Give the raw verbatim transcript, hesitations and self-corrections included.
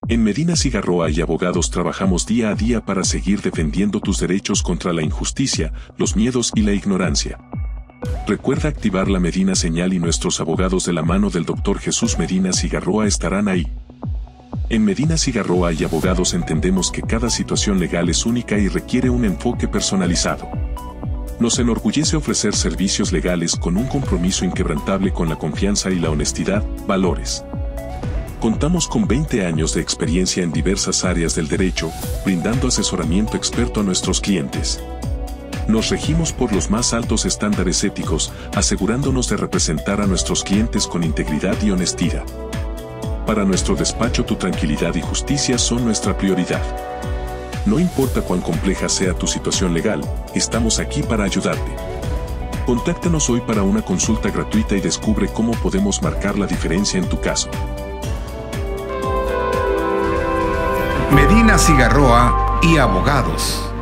En Medina Cigarroa y Abogados trabajamos día a día para seguir defendiendo tus derechos contra la injusticia, los miedos y la ignorancia. Recuerda activar la Medina Señal y nuestros abogados de la mano del doctor Jesús Medina Cigarroa estarán ahí. En Medina Cigarroa y Abogados entendemos que cada situación legal es única y requiere un enfoque personalizado. Nos enorgullece ofrecer servicios legales con un compromiso inquebrantable con la confianza y la honestidad, valores. Contamos con veinte años de experiencia en diversas áreas del derecho, brindando asesoramiento experto a nuestros clientes. Nos regimos por los más altos estándares éticos, asegurándonos de representar a nuestros clientes con integridad y honestidad. Para nuestro despacho, tu tranquilidad y justicia son nuestra prioridad. No importa cuán compleja sea tu situación legal, estamos aquí para ayudarte. Contáctanos hoy para una consulta gratuita y descubre cómo podemos marcar la diferencia en tu caso. Medina Cigarroa y Abogados.